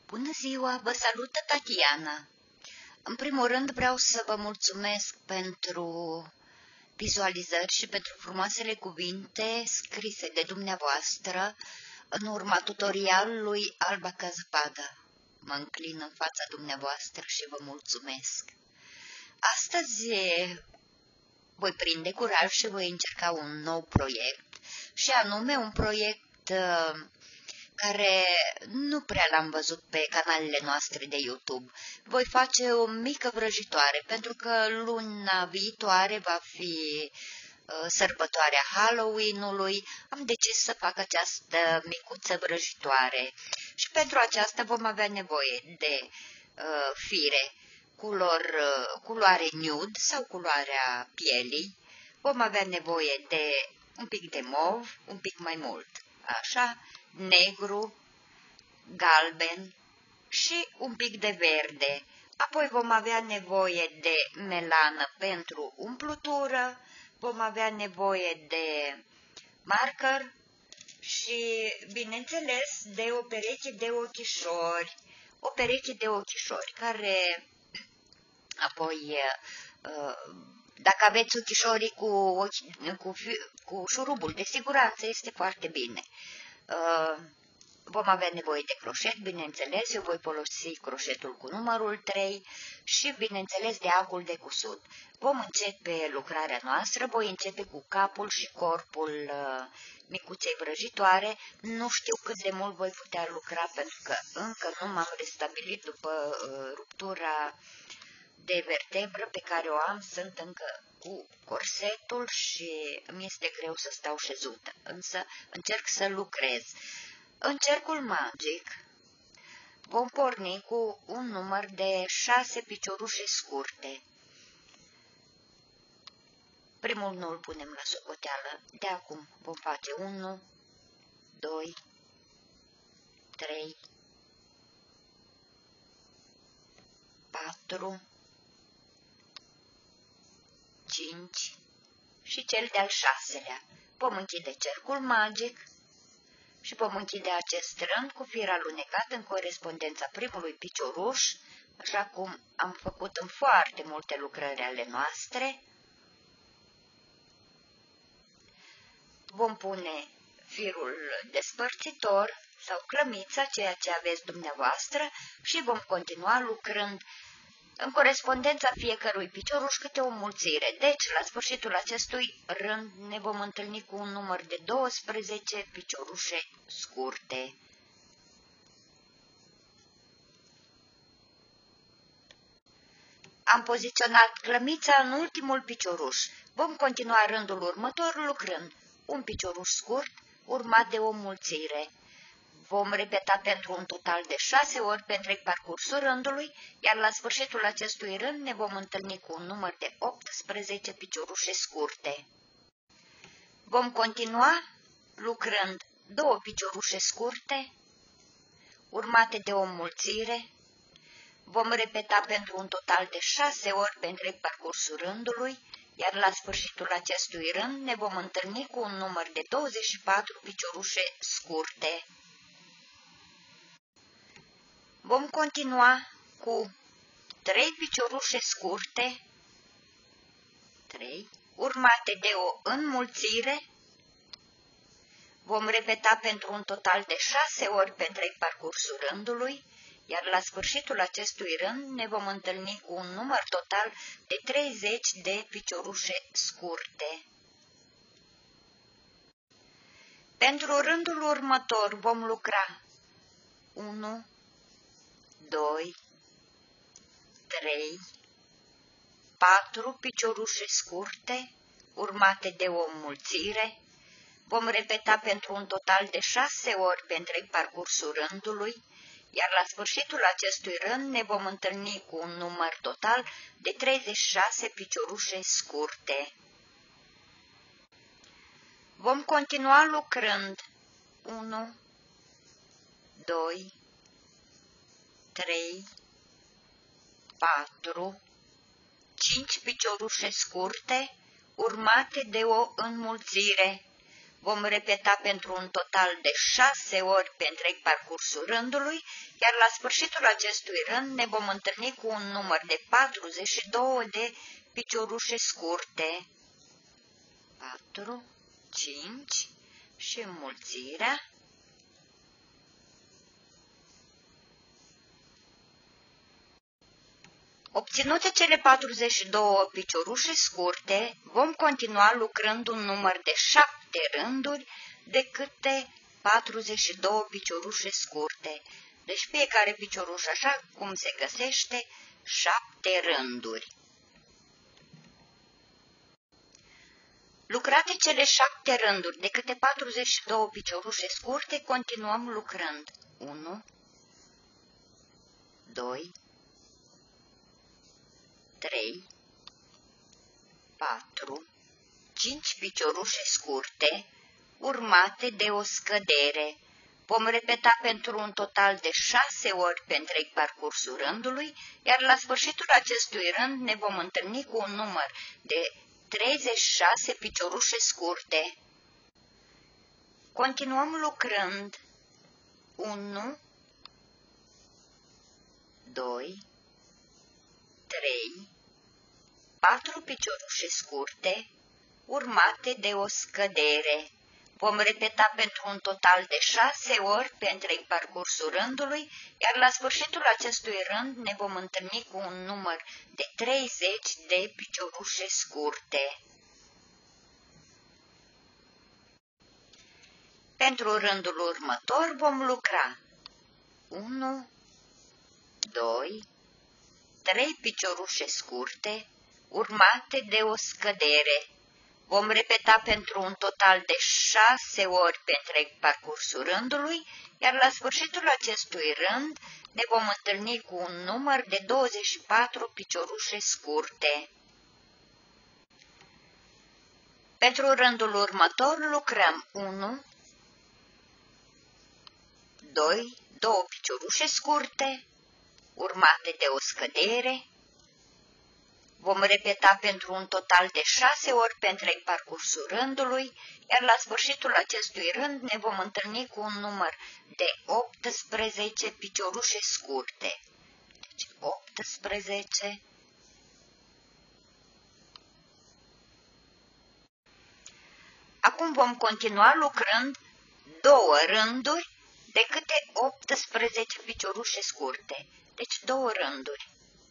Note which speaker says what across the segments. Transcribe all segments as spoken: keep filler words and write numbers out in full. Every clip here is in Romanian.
Speaker 1: Bună ziua, vă salută Tatiana. În primul rând vreau să vă mulțumesc pentru vizualizări și pentru frumoasele cuvinte scrise de dumneavoastră în urma tutorialului Alba ca zăpada. Mă înclin în fața dumneavoastră și vă mulțumesc. Astăzi voi prinde curaj și voi încerca un nou proiect, și anume un proiect care nu prea l-am văzut pe canalele noastre de YouTube. Voi face o mică vrăjitoare, pentru că luna viitoare va fi uh, sărbătoarea Halloween-ului. Am decis să fac această micuță vrăjitoare și pentru aceasta vom avea nevoie de uh, fire culor, uh, culoare nude sau culoarea pielii. Vom avea nevoie de un pic de mov, un pic mai mult, așa, negru, galben și un pic de verde. Apoi vom avea nevoie de melană pentru umplutură, vom avea nevoie de marker și, bineînțeles, de o pereche de ochișori, o pereche de ochișori care apoi, dacă aveți ochișorii cu, cu, cu șurubul de siguranță, este foarte bine. Uh, vom avea nevoie de croșet, bineînțeles, eu voi folosi croșetul cu numărul trei și, bineînțeles, de acul de cusut. Vom începe lucrarea noastră, voi începe cu capul și corpul uh, micuței vrăjitoare. Nu știu cât de mult voi putea lucra, pentru că încă nu m-am restabilit după uh, ruptura de vertebră pe care o am, sunt încă cu corsetul și îmi este greu să stau șezută, însă încerc să lucrez. În cercul magic vom porni cu un număr de șase piciorușe scurte. Primul nu îl punem la socoteală, de acum vom face unu, doi, trei, patru, cinci și cel de-al șaselea. Vom închide cercul magic și vom închide acest rând cu fir alunecat în corespondența primului picioruș, așa cum am făcut în foarte multe lucrări ale noastre. Vom pune firul despărțitor sau clămița, ceea ce aveți dumneavoastră, și vom continua lucrând în corespondența fiecărui picioruș câte o mulțire. Deci, la sfârșitul acestui rând, ne vom întâlni cu un număr de douăsprezece piciorușe scurte. Am poziționat clămița în ultimul picioruș. Vom continua rândul următor lucrând un picioruș scurt, urmat de o mulțire. Vom repeta pentru un total de șase ori pe întreg parcursul rândului, iar la sfârșitul acestui rând ne vom întâlni cu un număr de optsprezece piciorușe scurte. Vom continua lucrând două piciorușe scurte, urmate de o mulțire. Vom repeta pentru un total de șase ori pe întreg parcursul rândului, iar la sfârșitul acestui rând ne vom întâlni cu un număr de douăzeci și patru piciorușe scurte. Vom continua cu trei piciorușe scurte, trei, urmate de o înmulțire. Vom repeta pentru un total de șase ori pe întreg parcursul rândului, iar la sfârșitul acestui rând ne vom întâlni cu un număr total de treizeci de piciorușe scurte. Pentru rândul următor vom lucra unu, doi, trei, patru piciorușe scurte, urmate de o înmulțire. Vom repeta pentru un total de șase ori pe întreg parcursul rândului, iar la sfârșitul acestui rând ne vom întâlni cu un număr total de treizeci și șase piciorușe scurte. Vom continua lucrând unu, doi, trei, patru, cinci piciorușe scurte, urmate de o înmulțire. Vom repeta pentru un total de șase ori pe întreg parcursul rândului, iar la sfârșitul acestui rând ne vom întâlni cu un număr de patruzeci și doi de piciorușe scurte. patru, cinci și înmulțirea. Obținute cele patruzeci și doi piciorușe scurte, vom continua lucrând un număr de șapte rânduri de câte patruzeci și doi piciorușe scurte. Deci fiecare picioruș, așa cum se găsește, șapte rânduri. Lucrate cele șapte rânduri de câte patruzeci și doi piciorușe scurte, continuăm lucrând unu, doi, trei, patru, cinci piciorușe scurte, urmate de o scădere. Vom repeta pentru un total de șase ori pe întreg parcursul rândului, iar la sfârșitul acestui rând ne vom întâlni cu un număr de treizeci și șase piciorușe scurte. Continuăm lucrând unu, doi, trei, patru piciorușe scurte, urmate de o scădere. Vom repeta pentru un total de șase ori pe întreg parcursul rândului, iar la sfârșitul acestui rând ne vom întâlni cu un număr de treizeci de piciorușe scurte. Pentru rândul următor vom lucra unu, doi, trei piciorușe scurte, urmate de o scădere. Vom repeta pentru un total de șase ori pe întreg parcursul rândului, iar la sfârșitul acestui rând ne vom întâlni cu un număr de douăzeci și patru piciorușe scurte. Pentru rândul următor lucrăm unu, doi, două piciorușe scurte, urmate de o scădere. Vom repeta pentru un total de șase ori pe întreg parcursul rândului, iar la sfârșitul acestui rând ne vom întâlni cu un număr de optsprezece piciorușe scurte. Deci optsprezece. Acum vom continua lucrând două rânduri de câte optsprezece piciorușe scurte. Deci două rânduri.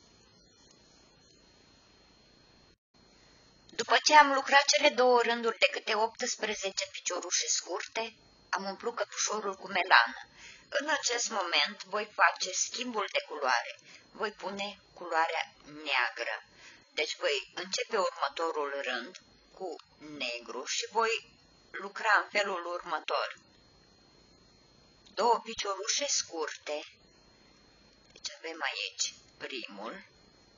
Speaker 1: După ce am lucrat cele două rânduri de câte optsprezece piciorușe scurte, am umplut căpușorul cu melană. În acest moment voi face schimbul de culoare. Voi pune culoarea neagră. Deci voi începe următorul rând cu negru și voi lucra în felul următor. Două piciorușe scurte. Deci avem aici primul.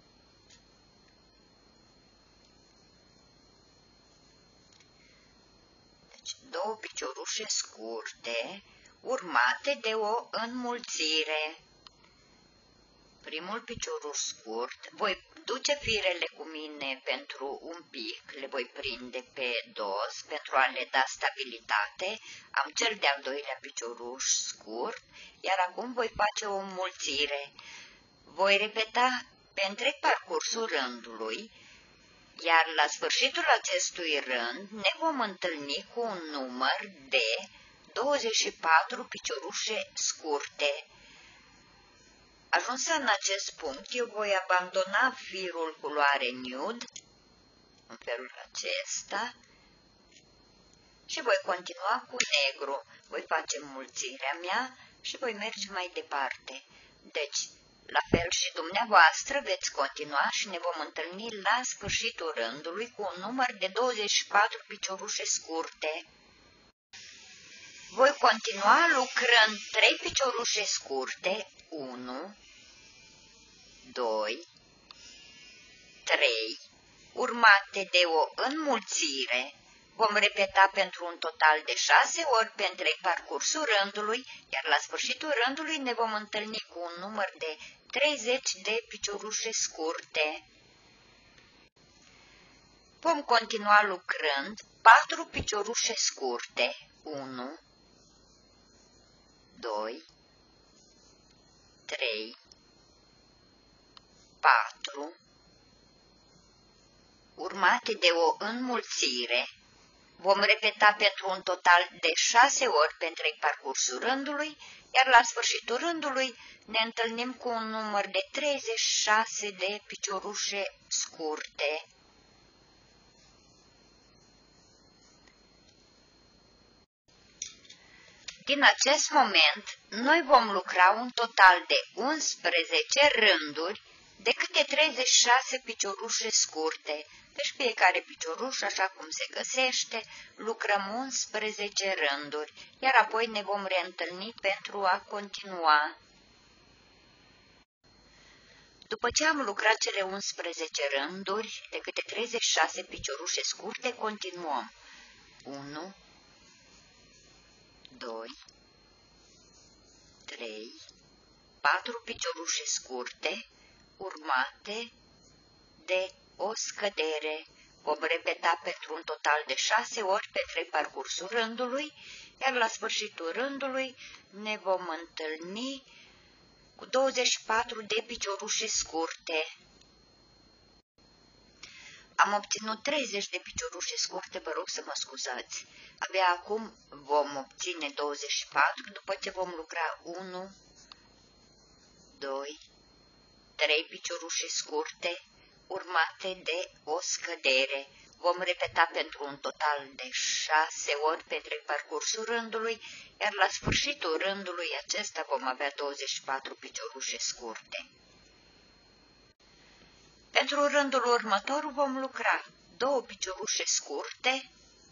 Speaker 1: Două piciorușe scurte, urmate de o înmulțire. Primul picioruș scurt, voi duce firele cu mine pentru un pic, le voi prinde pe dos pentru a le da stabilitate. Am cel de-al doilea picioruș scurt, iar acum voi face o înmulțire. Voi repeta pe întreg parcursul rândului, iar la sfârșitul acestui rând ne vom întâlni cu un număr de douăzeci și patru piciorușe scurte. Ajuns în acest punct, eu voi abandona firul culoare nude, în felul acesta, și voi continua cu negru. Voi face înmulțirea mea și voi merge mai departe. Deci, la fel și dumneavoastră veți continua și ne vom întâlni la sfârșitul rândului cu un număr de douăzeci și patru piciorușe scurte. Voi continua lucrând trei piciorușe scurte, unu, doi, trei, urmate de o înmulțire. Vom repeta pentru un total de șase ori pe întreg parcursul rândului, iar la sfârșitul rândului ne vom întâlni cu un număr de treizeci de piciorușe scurte. Vom continua lucrând patru piciorușe scurte, unu, doi, trei, patru, urmate de o înmulțire. Vom repeta pentru un total de șase ori pe întreg parcursul rândului, iar la sfârșitul rândului ne întâlnim cu un număr de treizeci și șase de piciorușe scurte. Din acest moment, noi vom lucra un total de unsprezece rânduri de câte treizeci și șase piciorușe scurte. Deci fiecare picioruș, așa cum se găsește, lucrăm unsprezece rânduri, iar apoi ne vom reîntâlni pentru a continua. După ce am lucrat cele unsprezece rânduri de câte treizeci și șase piciorușe scurte, continuăm. unu, doi, trei, patru piciorușe scurte, urmate de o scădere. Vom repeta pentru un total de șase ori pe trei parcursul rândului, iar la sfârșitul rândului ne vom întâlni cu douăzeci și patru de piciorușe scurte. Am obținut treizeci de piciorușe scurte, vă rog să mă scuzați. Abia acum vom obține douăzeci și patru, după ce vom lucra unu, doi, trei piciorușe scurte, urmate de o scădere. Vom repeta pentru un total de șase ori pe întreg parcursul rândului, iar la sfârșitul rândului acesta vom avea douăzeci și patru piciorușe scurte. Pentru rândul următor vom lucra două piciorușe scurte,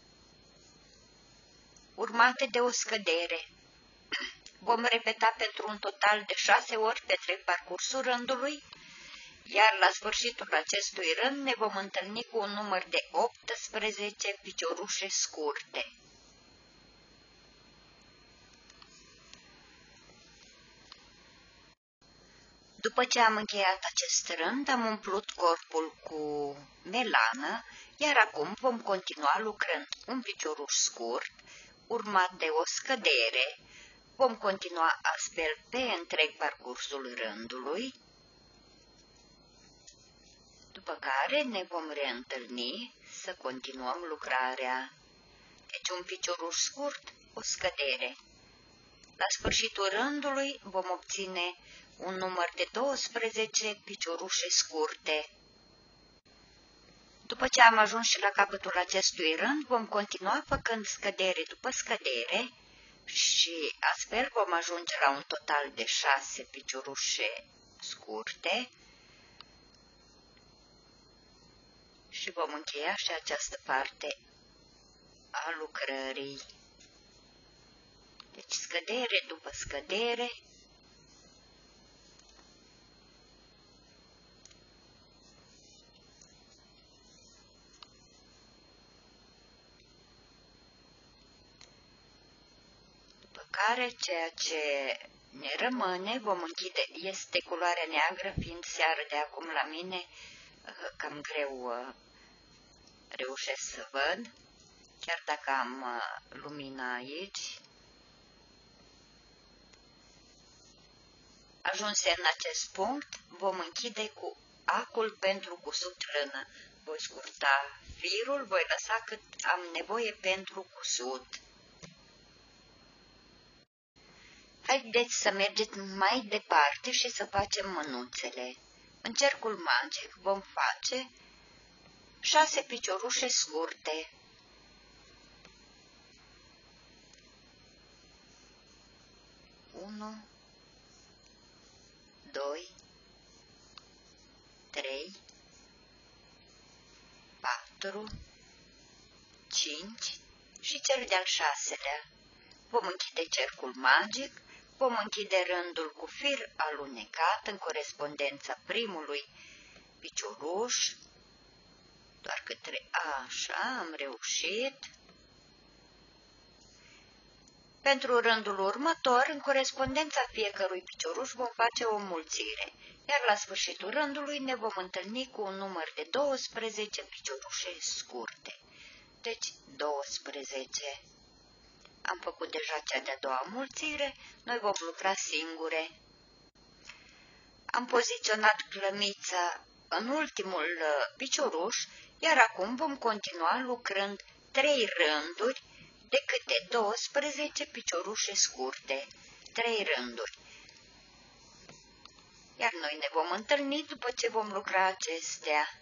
Speaker 1: urmate de o scădere. Vom repeta pentru un total de șase ori pe întreg parcursul rândului, iar la sfârșitul acestui rând ne vom întâlni cu un număr de optsprezece piciorușe scurte. După ce am încheiat acest rând, am umplut corpul cu melană, iar acum vom continua lucrând un picioruș scurt, urmat de o scădere. Vom continua astfel pe întreg parcursul rândului, după care ne vom reîntâlni să continuăm lucrarea. Deci un picioruș scurt, o scădere. La sfârșitul rândului vom obține un număr de douăsprezece piciorușe scurte. După ce am ajuns și la capătul acestui rând, vom continua făcând scădere după scădere și astfel vom ajunge la un total de șase piciorușe scurte și vom încheia și această parte a lucrării. Deci scădere după scădere, după care ceea ce ne rămâne vom închide, este culoarea neagră, fiind seară de acum la mine, cam greu reușesc să văd, chiar dacă am lumina aici. Ajunse în acest punct, vom închide cu acul pentru cusut lână. Voi scurta firul, voi lăsa cât am nevoie pentru cusut. Haideți să mergeți mai departe și să facem mânuțele. În cercul magic vom face șase piciorușe scurte. unu, doi, trei, patru, cinci și cel de-al șaselea. Vom închide cercul magic, vom închide rândul cu fir alunecat în corespondența primului picioruș, doar către așa am reușit. Pentru rândul următor, în corespondența fiecărui picioruș vom face o înmulțire, iar la sfârșitul rândului ne vom întâlni cu un număr de douăsprezece piciorușe scurte. deci douăsprezece. Am făcut deja cea de-a doua înmulțire, noi vom lucra singure. Am poziționat clămița în ultimul picioruș, iar acum vom continua lucrând trei rânduri de câte douăsprezece piciorușe scurte. trei rânduri. Iar noi ne vom întâlni după ce vom lucra acestea.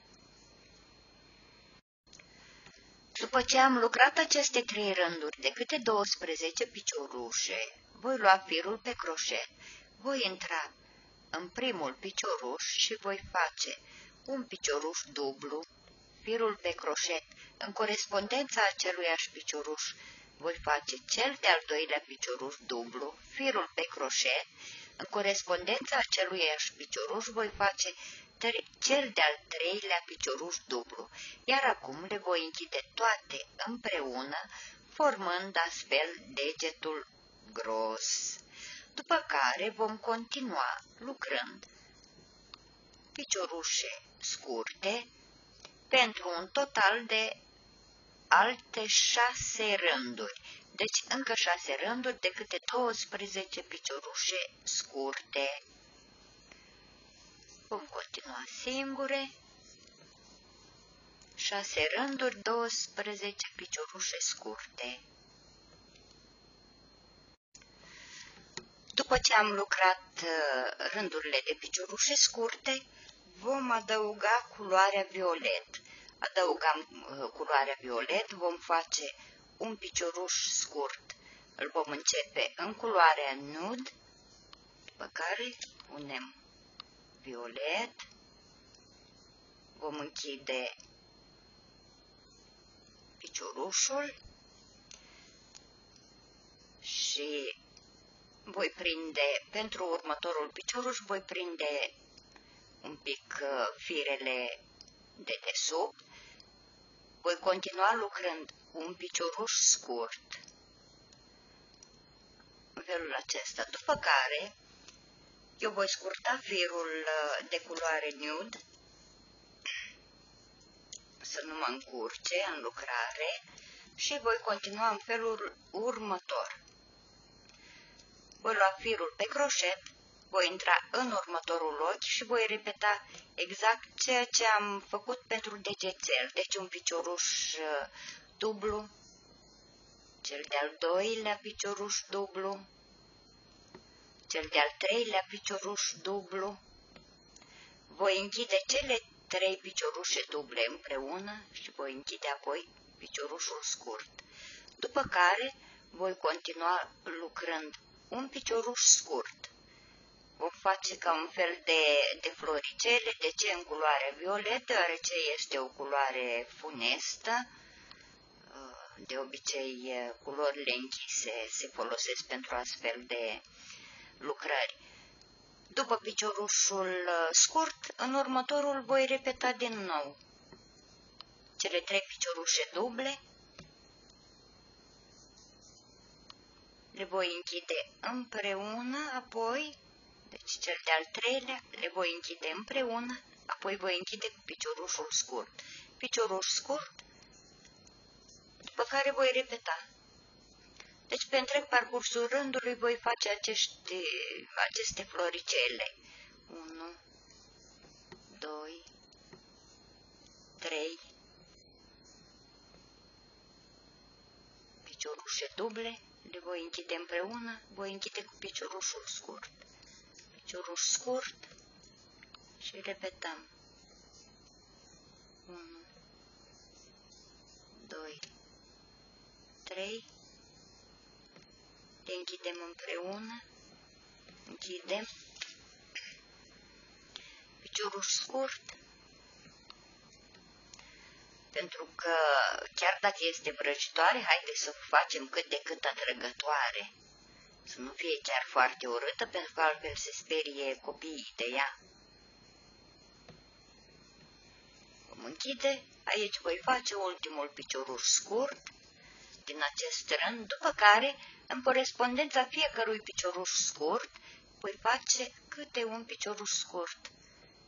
Speaker 1: După ce am lucrat aceste trei rânduri de câte douăsprezece piciorușe, voi lua firul pe croșet, voi intra în primul picioruș și voi face un picioruș dublu, firul pe croșet, în corespondența aceluiași picioruș, voi face cel de-al doilea picioruș dublu, firul pe croșet, în corespondența aceluiași picioruș voi face cel de-al treilea picioruș dublu, iar acum le voi închide toate împreună, formând astfel degetul gros. După care vom continua lucrând piciorușe scurte pentru un total de alte șase rânduri. Deci încă șase rânduri de câte douăsprezece piciorușe scurte. Vom continua singure. șase rânduri, douăsprezece piciorușe scurte. După ce am lucrat rândurile de piciorușe scurte, vom adăuga culoarea violet. Adăugăm culoarea violet, vom face un picioruș scurt. Îl vom începe în culoarea nude, după care punem violet, vom închide piciorușul și voi prinde, pentru următorul picioruș, voi prinde un pic firele de desubt. Voi continua lucrând cu un picioruș scurt, în felul acesta, după care eu voi scurta firul de culoare nude, să nu mă încurce în lucrare, și voi continua în felul următor. Voi lua firul pe croșet, voi intra în următorul ochi și voi repeta exact ceea ce am făcut pentru degețel. Deci un picioruș dublu, cel de-al doilea picioruș dublu, cel de-al treilea picioruș dublu. Voi închide cele trei piciorușe duble împreună și voi închide apoi piciorușul scurt. După care voi continua lucrând un picioruș scurt. Vom face ca un fel de, de floricele. De ce în culoare violet? Deoarece este o culoare funestă. De obicei, culorile închise se folosesc pentru astfel de lucrări. După piciorușul scurt, în următorul voi repeta din nou cele trei piciorușe duble. Le voi închide împreună, apoi, deci cel de-al treilea, le voi închide împreună, apoi voi închide cu piciorușul scurt. Picioruș scurt, după care voi repeta. Deci pe întreg parcursul rândului voi face acești, aceste floricele. unu, doi, trei, piciorușe duble, le voi închide împreună, voi închide cu piciorușul scurt. Picioruș scurt și repetăm. unu, doi, trei, le închidem împreună, închidem, picioruș scurt, pentru că chiar dacă este vrăjitoare, haideți să o facem cât de cât atrăgătoare, să nu fie chiar foarte urâtă, pentru că altfel se sperie copiii de ea. Vom închide, aici voi face ultimul picioruș scurt din acest rând, după care, în corespondența fiecărui picioruș scurt, voi face câte un picioruș scurt.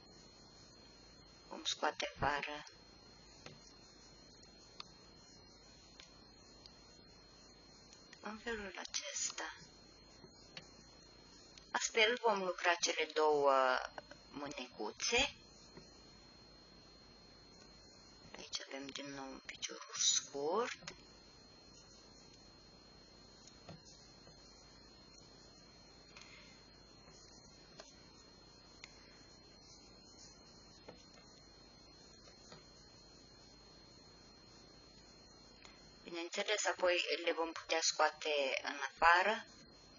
Speaker 1: Vom scoate afară în felul acesta. Astfel vom lucra cele două mânecuțe. Aici avem din nou un picior scurt. Bineînțeles, apoi le vom putea scoate în afară,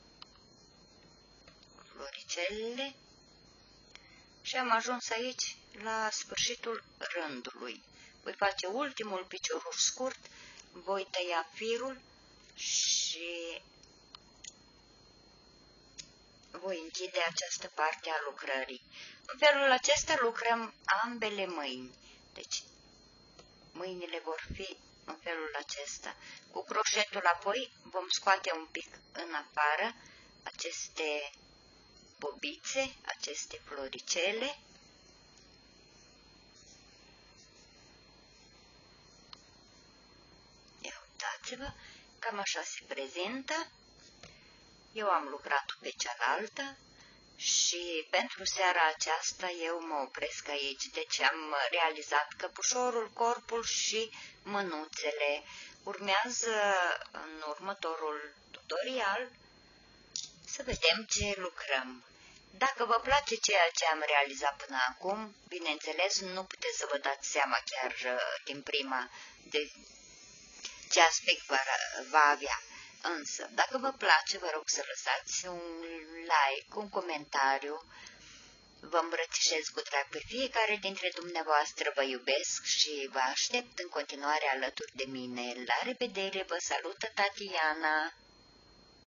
Speaker 1: floricelele, și am ajuns aici la sfârșitul rândului. Voi face ultimul picior scurt, voi tăia firul și voi închide această parte a lucrării. În felul acesta lucrăm ambele mâini. Deci, mâinile vor fi în felul acesta. Cu croșetul apoi vom scoate un pic în afară aceste bobițe, aceste floricele. Ia uitați-vă, cam așa se prezintă. Eu am lucrat pe cealaltă și pentru seara aceasta eu mă opresc aici. Deci am realizat căpușorul, corpul și mânuțele. Urmează în următorul tutorial să vedem ce lucrăm. Dacă vă place ceea ce am realizat până acum, bineînțeles, nu puteți să vă dați seama chiar din prima de ce aspect va, va avea. Însă, dacă vă place, vă rog să lăsați un like, un comentariu. Vă îmbrățișez cu drag pe fiecare dintre dumneavoastră, vă iubesc și vă aștept în continuare alături de mine. La revedere, vă salută Tatiana!